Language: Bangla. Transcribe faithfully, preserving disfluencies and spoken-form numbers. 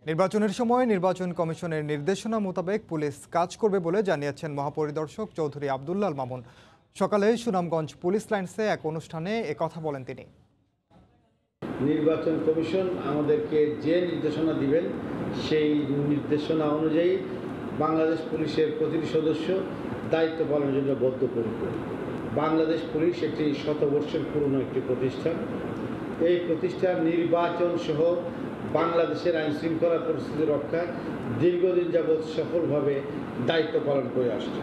নির্বাচনের সময় নির্বাচন কমিশনের নির্দেশনা মোতাবেক পুলিশ কাজ করবে বলে জানিয়েছেন মহাপরিদর্শক চৌধুরী আব্দুল্লাহ আল মামুন। সকালে সুনামগঞ্জ পুলিশ লাইন্সে এক অনুষ্ঠানে একথা বলেন তিনি। নির্বাচন কমিশন আমাদেরকে যে নির্দেশনা দিবেন সেই নির্দেশনা অনুযায়ী বাংলাদেশ পুলিশের প্রতিটি সদস্য দায়িত্ব পালনের জন্য বদ্ধপরিকর। বাংলাদেশ পুলিশ একটি শতবর্ষের পুরনো একটি প্রতিষ্ঠান। এই প্রতিষ্ঠান নির্বাচন সহ বাংলাদেশের আইন শৃঙ্খলা পরিস্থিতি রক্ষায় দীর্ঘদিন যাবৎ সফলভাবে দায়িত্ব পালন করে আসছে।